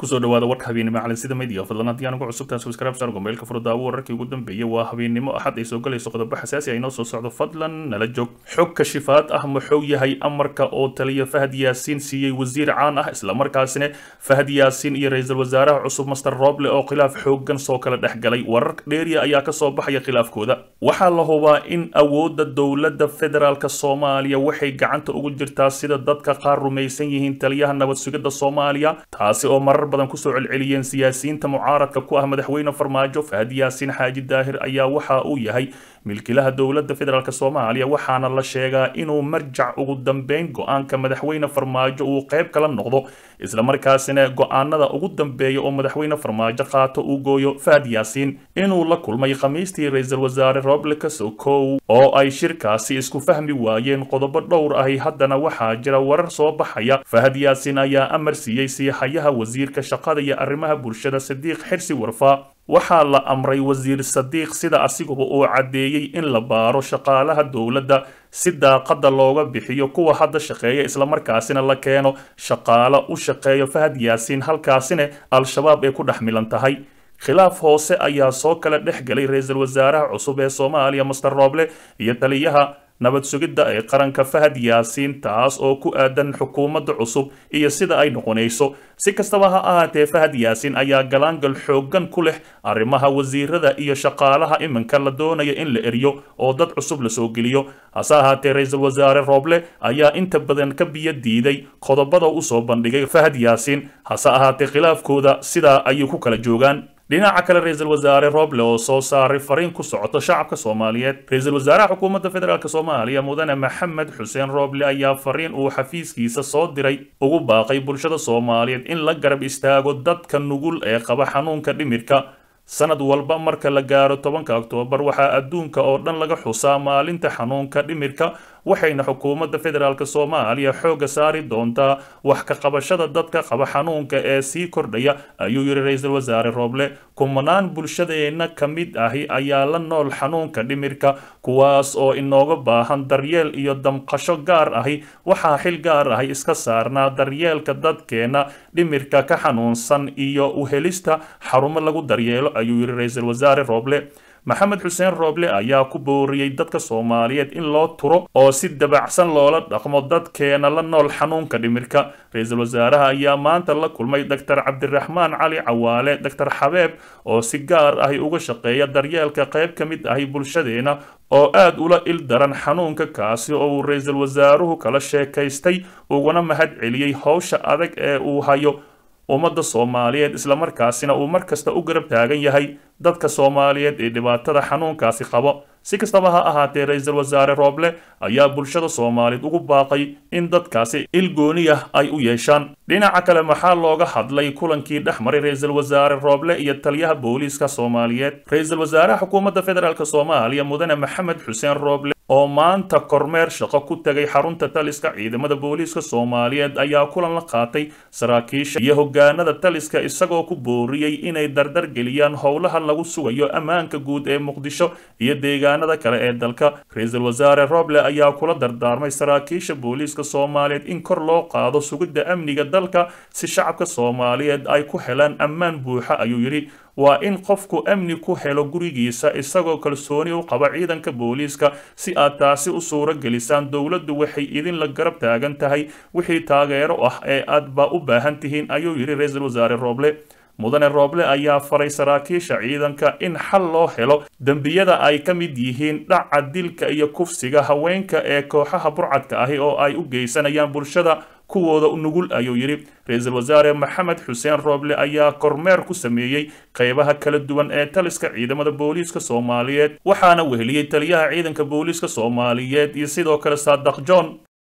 kusoo dhawaada warka habeenimo calansida media fadlan haddii aan ugu cusubtaan subscribe saar gombeelka furdaawo wararkii ugu dambeeyay waa habeenimo axad ay soo galayso qodobo xasaasi ah inoo soo socdo fadlan nala joog xog kashifaad ah muxuu yahay amarka oo taliya Fahad Yaasiin siiyay wasiir caan ah isla markaasina Fahad Yaasiin iyo ra'iisul wasaaraha cusub Mr Roble oo khilaaf xoogan soo kala dhaxgalay warar dheeriya ayaa ka soo baxaya khilaafkooda waxaa la hubaa in awoodda dowladda federaalka Soomaaliya waxay gacanta ugu jirtaa sida dadka qaar rumaysan yihiin taliyaha nabad sugidda Soomaaliya taasi oo marar badan ku soo celceliyeen siyaasiyiinta mucaaradka ku ah madaxweyne Farmaajo Fahad Yaasiin Xaaji Daahir ayaa waxa uu yahay milkiilaha dowladda federaalka Soomaaliya waxaana la sheegaa inuu marjac ugu dambeyn go'aanka madaxweyne Farmaajo uu qayb kala noqdo isla markaasina go'aanada ugu dambeeya oo madaxweyne Farmaajo qaato uu gooyo Fahad Yaasiin inuu la kulmay khamiistii ra'iisul wasaare Roble Kasokow oo ay shirkaasi isku fahmi waayeen qodobo dhowr ah haddana waxaa jira warar soo baxaya Fahad Yaasiin ayaa amar siiyay siyaxayaha wasiirka shaqada iyo arrimaha bulshada Sadiq Xirsi Warfaa waxaa la amray wasiir Sadiq sida asiguba uu cadeeyay in la baaro shaqaalaha dowladda si daaqada looga bixiyo kuwa hadda shaqeeya isla markaasina la keeno shaqaale u shaqeeyo Fahad Yaasiin halkaasina al-shabaab ay ku dhaxmilan tahay khilaaf hoose ayaa soo kala dhexgalay ra'iisul wasaaraha cusub ee Soomaaliya Mr Roble iyo taliyaha nabad sugidda ee qaranka Fahad Yaasiin taas oo ku aadan xukuumadda cusub iyo sida ay noqonayso si kastaba ha ahaatee Fahad Yaasiin ayaa galaangal xoogan ku leh arrimaha wasiirada iyo shaqaalaha iminka la doonayo in la eriyo oo dad cusub la soo geliyo hase ahaatee ra'iisul wasaare Roble ayaa inta badan ka biyo diiday qodobada uu soo bandhigay Fahad Yaasiin hase ahaatee khilaafkooda sidaa ayuu ku kala joogaan dhinaca kale ra'iisul wasaare Roble oo soo saaray fariin ku socoto shacabka Soomaaliyeed ra'iisul wasaaraha xukuumadda federaalka Soomaaliya mudane Maxamed Xuseen Roble ayaa fariin uu xafiiskiisa soo diray ugu baaqay bulshada Soomaaliyeed in la garab istaago dadka nugul ee qaba xanuunka dhimirka sanad walba marka la gaaro 10 Oktoobar waxaa adduunka oo dhan laga xusaa maalinta xanuunka dhimirka waxayna xukuumadda federaalka Soomaaliya xooga saari doontaa wax ka qabashada dadka qaba xanuunka ee sii kordhaya ayuu yiri ra'iisul wasaare Roble kumanaan bulshadeena kamid ahi ayaa la nool xanuunka dhimirka kuwaas oo inooga baahan daryeel iyo damqasho gaar ahi waxaa xil gaar ahi iska saarnaa daryeelka dadkeena dhimirka ka xanuunsan iyo u helista xarumo lagu daryeelo ayuu yiri ra'iisul wasaare Roble Maxamed Xuseen Roble ayaa ku booriyay dadka Soomaaliyeed in loo turo oo si dabacsan loola dhaqmo dadkeena la nool xanuunka dhimirka ra'iisul wasaaraha ayaa maanta la kulmay Dr. Cabdiraxmaan Cali Cawaale Dr. Xabeeb oo si gaar ah uga shaqeeya daryeelka qayb kamid ah bulshadeena oo aad ula il daran xanuunka kaasi oo ra'iisul wasaaruhu kala sheekaystay uguna mahad celiyay hawsha adag ee uu hayo ummadda Soomaaliyeed isla markaasina uu markasta u garab taagan yahay dadka Soomaaliyeed ee dhibaatada xanuunkaasi qabo si kastaba ha ahaatee ra'iisul wasaare Roble ayaa bulshada Soomaaliyeed ugu baaqay in dadkaasi il gooni ah ay u yeeshaan dhinaca kale maxaa looga hadlay kulankii dhexmaray ra'iisul wasaare Roble iyo taliyaha booliiska Soomaaliyeed ra'iisul wasaaraha xukuumadda federaalka Soomaaliya mudane Maxamed Xuseen Roble oo maanta kormeer shaqo ku tagay xarunta taliska ciidamada booliiska Soomaaliyeed ayaa kulan la qaatay saraakiisha iyo hoggaanada taliska isagoo ku booriyay inay dardar geliyaan howlaha lagu sugayo ammaanka guud ee Muqdisho iyo deegaanada kale ee dalka ra'iisul wasaare Roble ayaa kula dardaarmay saraakiisha booliiska Soomaaliyeed in kor loo qaado sugidda amniga dalka si shacabka Soomaaliyeed ay ku helaan ammaan buuxa ayuu yiri waa in qofku amni ku helo gurigiisa isagoo kalsooni u qaba ciidanka booliiska si aad taasi u suura gelisaan dowladdu waxay idin la garab taagan tahay wixii taageero ah ee aad ba u baahan tihiin ayuu yiri ra'iisul wasaare Roble mudane Roble ayaa faray saraakiisha ciidanka in xal loo helo dambiyada ay ka mid yihiin dhaca dilka iyo kufsiga haweenka ee kooxaha burcadka ahi oo ay u geysanayaan bulshada kuwooda nugul ayuu yiri ra'iisul wasaare Maxamed Xuseen Roble ayaa kormeer ku sameeyay qaybaha kala duwan ee taliska ciidamada booliiska Soomaaliyeed waxaana weheliyay taliyaha ciidanka booliiska Soomaaliyeed iyo sidoo kale Saadaq John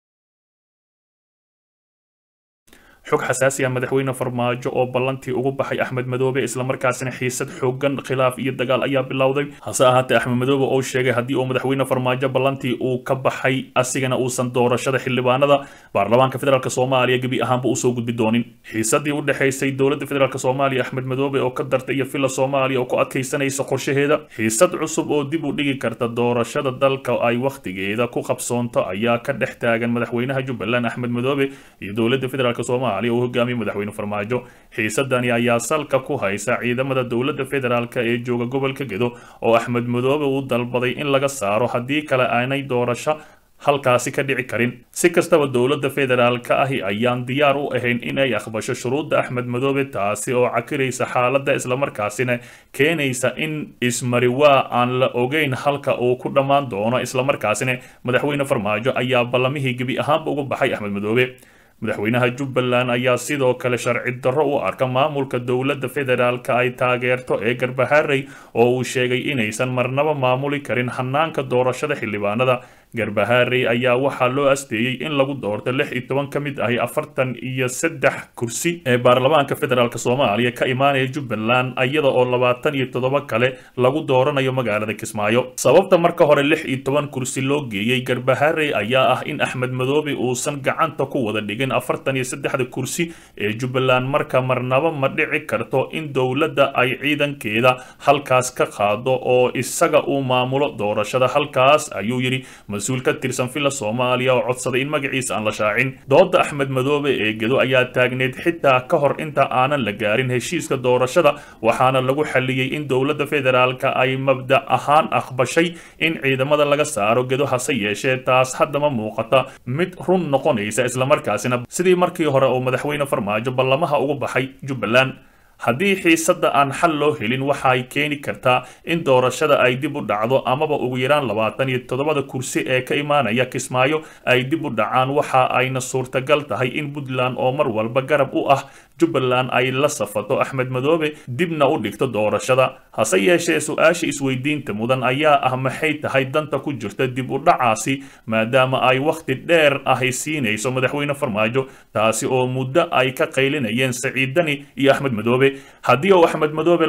xog xasaasi ah madaxweyne Farmaajo oo ballantii ugu baxay Axmed Madoobe isla markaasina xiisad xoogan khilaaf iyo dagaal ayaa bilowday hase ahaatee Axmed Madoobe oo sheegay haddii uu madaxweyne Farmaajo ballantii uu ka baxay asigana uusan doorashada xildhibaanada baarlamaanka federaalka Soomaaliya gabi ahaanba u soo gudbi doonin xiisadii u dhaxaysay dowladda federaalka Soomaaliya Axmed Madoobe oo ka dartay iyo fila Soomaaliya oo ku adkaysanaysa qorshaheeda xiisad cusub oo dib u dhigi karta doorashada dalka ay waqtigeeda ku qabsoonto ayaa ka dhex taagan madaxweynaha Jubbaland Axmed Madoobe iyo dowladda federaalka Soomaaliya Soomaaliya oo hogaamiye madaxweyne Farmaajo xiisadani ayaa salka ku haysa ciidamada dowladda federaalka ee jooga gobolka Gedo oo Axmed Madoobe uu dalbaday in laga saaro haddii kale aanay doorasho halkaasi ka dhici karin si kastaba dowladda federaalka ahi ayaan diyaar u ahayn inay aqbasho shuruudda Axmed Madoobe taasi oo cakiraysa xaaladda isla markaasina keenaysa in ismariwaa aan la ogeyn halka uu ku dhamaan doono isla markaasina madaxweyne Farmaajo ayaa ballamihii gebi ahaanba uga baxay Axmed Madoobe madaxweynaha Jubbaland ayaa sidoo kale sharci darro u arka maamulka dowladda federaalka ay taageerto ee Garbaharey oo uu sheegay inaysan marnaba maamuli karin hanaanka doorashada xildhibaanada Garbaharey ayaa waxaa loo asteeyay in lagu doorto 16 ka mid ah 43 kursi ee baarlamaanka federaalka Soomaaliya ka imaanaya Jubbaland iyada oo 27 kale lagu dooranayo magaalada Kismaayo sababta marka hore 16 kursi loo geeyay Garbaharey ayaa ah in Axmed Madoobe uusan gacanta ku wada dhigin 43 kursi ee Jubbaland marka marnaba ma dhici karto in dowladda ay ciidankeeda halkaas ka qaado oo isaga uu maamulo doorashada halkaas ayuu yiri مسؤول كتيرسان فيلا Soomaaliya oo codsaday in magaciisa aan la shaacin dooda Axmed Madoobe ee Gedo ayaa taagneed xitaa ka hor inta aanan la gaarin heshiiska doorashada waxaana lagu xaliyay in dowladda federaalka ay mabda ahaan aqbashay in ciidamada laga saaro Gedo hase yeeshee taas hadda ma muuqata mid run noqonaysa isla markaasina sidii markii hore oo madaxweyne Farmaajo ballamaha ugu baxay Jubbaland haddii xiisadda aan xal loo helin waxay keeni kartaa in doorashada ay dib u dhacdo amaba ugu yaraan 27 kursi ee ka imaanaya Kismaayo ay dib u dhacaan waxa ayna suurtagal tahay in Puntland oo mar walba garab u ah Jubbaland ay la safato Axmed Madoobe dibna u dhigto doorashada hase yeeshee su'aasha isweydiinta mudan ayaa ah maxay tahay danta ku jirta dib u dhacaasi maadaama ay waqti dheer ahay siinayso madaxweyne Farmaajo taasi oo muddo ay ka qaylinayeen Saciidani iyo Axmed Madoobe haddii uu Axmed Madoobe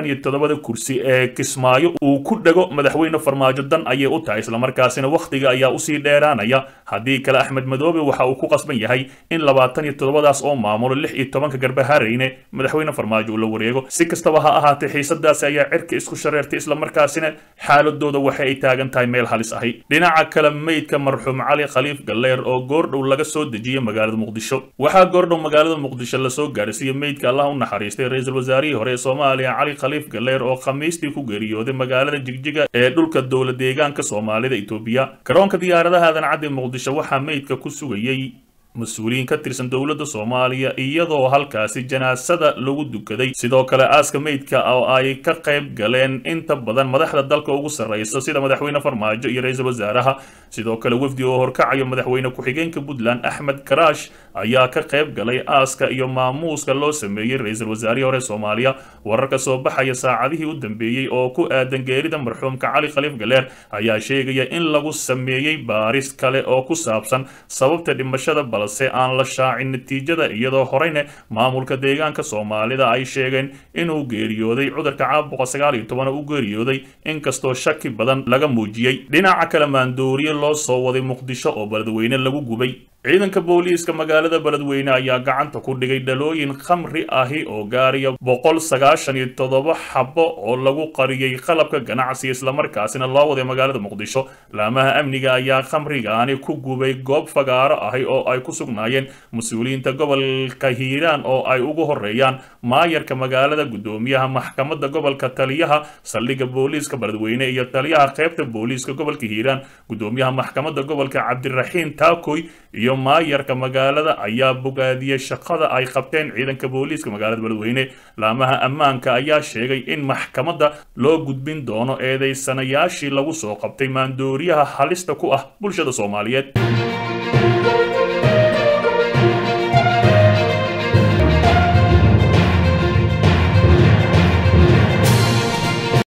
27 kursi ee Kismaayo uu ku dhago madaxweyne Farmaajo dan ayay u tahay isla markaasina waqtiga ayaa u sii dheeraanaya haddii kale Axmed Madoobe waxa uu ku qasban yahay in 27daas oo maamulo 16 Garbahareyne madaxweyne Farmaajo la wareego si kastaba ha ahaatee xiisadaas ayaa cirka isku shareertay isla markaasina xaaladooda waxa ay taagan tahay meel halis ahi dhinaca kale meydka marxuum Cali Khaliif Galleer oo goordhow laga soo dejiyay magaalada Muqdisho waxa goordhow magaalada Muqdisho la soo gaarsiiyay meydka Allah u naxariistay ra'iisul wasaarihii hore Soomaaliya Cali Khaliif Galleer oo khamiistii ku geeriyooday magaalada Jigjiga ee dhulka dowlad deegaanka Soomaalida Itoobiya garoonka diyaaradaha aadan cad ee Muqdisho waxa meydka ku sugayay مسؤولين كتيرسان دولة Soomaaliya iyadoo halkaasi janaasada lagu dukaday sidoo kale aaska meydka oo ay ka qayb galeen inta badan madaxda dalka ugu sareysa sida madaxweyne Farmaajo iyo ra'iisul wasaaraha sidoo kale wafdi oo horkacayo madaxweyne ku-xigeenka Puntland Axmed Karaash ayaa ka qayb galay aaska iyo maamuuska loo sameeyay ra'iisul wasaarihii hore Soomaaliya wararka soo baxaya saacadihii u dambeeyay oo ku aadan geerida marxuumka Cali Khaliif Galleer ayaa sheegaya in lagu sameeyay baaris kale oo ku saabsan sababta dhimashada balse aan la shaacin natiijada iyadoo horeyna maamulka deegaanka Soomaalida ay sheegeen inuu geeriyooday cudurka caabuqa 19 uu geeriyooday inkastoo shaki badan laga muujiyay dhinaca kale maandooriye loo soo waday Muqdisho oo baladweyne lagu gubay ciidanka booliiska magaalada baladweyne ayaa gacanta ku dhigay dhalooyin khamri ahi oo gaariya 197 xabo oo lagu qariyay qalabka ganacsi isla markaasina loo waday magaalada Muqdisho laamaha amniga ayaa khamrigaani ku gubay goob fagaaro ahi oo ay ku sugnaayeen mas'uuliyiinta gobolka Hiiraan oo ay ugu horeeyaan maayarka magaalada gudoomiyaha maxkamadda gobolka taliyaha saldhigga booliiska baladweyne iyo taliyaha qaybta booliiska gobolka Hiiraan gudoomiyaha maxkamadda gobolka Cabdiraxiin Taakoy iyo maayarka magaalada ayaa bogaadiyay shaqada ay qabteen ciidanka booliiska magaalada baladweyne laamaha ammaanka ayaa sheegay in maxkamadda loo gudbin doono eedeysanayaashii lagu soo qabtay maandooriyaha halista ku ah bulshada Soomaaliyeed